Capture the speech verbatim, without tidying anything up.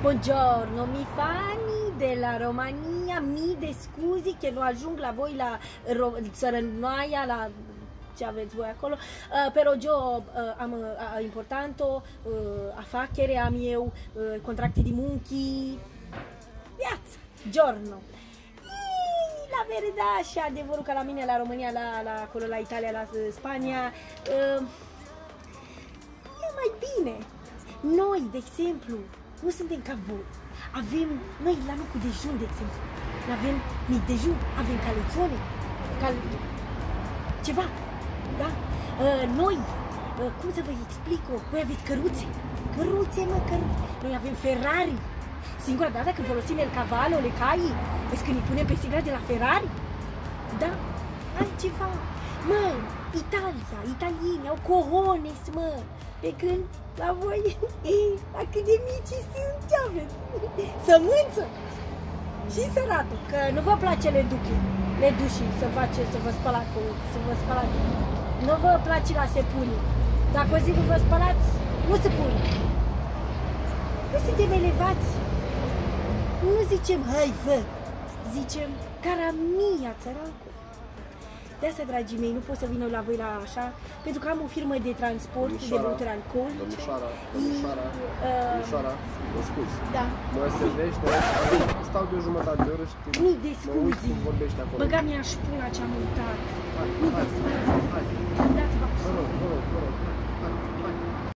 Buongiorno, mi fani della Romania, mi de scuzi che non aggiungo la voi la țărănoaia, la ce aveți voi acolo, uh, però io uh, am uh, importante uh, afacere, am eu uh, contracte di munchi, viața, giorno. E, la verità și adevărul că la mine, la România, la, la acolo, la Italia, la Spania, uh, e mai bine. Noi, de exemplu, nu suntem ca voi. Avem, noi la locul dejun, de exemplu, avem mic dejun, avem calețone, cal... ceva, da? Uh, noi, uh, cum să vă explic, voi aveți căruțe, căruțe, mă, căruțe. Noi avem Ferrari. Singura dată când folosim el cavallo, le cai, vezi când îi punem pe sigla de la Ferrari? Da? Altceva. Mă, Italia, italieni au cojones, mă. Pe când la voi, la cât de mici sunt, ce aveți? Sămânță și săratul, că nu vă place le duche, le duși, să face, să vă spălați, să vă spălați. Nu vă place la se pune. Dacă o zi nu vă spălați, nu se pune. Nu suntem elevați. Nu zicem, hai, fă, zicem, cara mia, țărancu. De asta, dragii mei, nu pot să vină la voi la așa, pentru că am o firmă de transport de băuturi alcoolice. Domnișoara, domnișoara, domnișoara, mă scuzi. Da. Mă servește, stau de o jumătate de oră și te Mii de mă uit scuzi. cum vorbește acolo. Băga mi-a șpula ce-am uitat. Hai, hai, hai, hai. Dați-vă. Vă rog, vă rog, vă rog, hai.